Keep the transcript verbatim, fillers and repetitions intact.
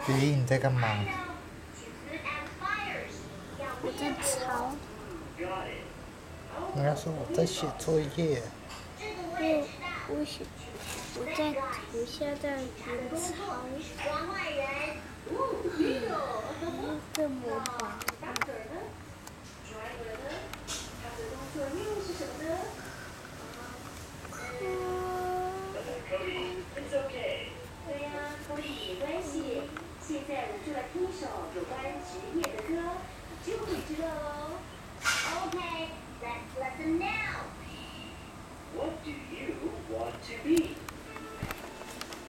雨衣，你在干嘛？ 我在抄。 人家说我在写作业。 我我写我在我现在在抄。嗯，这么棒。 对呀，不是没关系。现在我就来听一首有关职业的歌，就会知道喽。Okay, let's listen now. What do you want to be?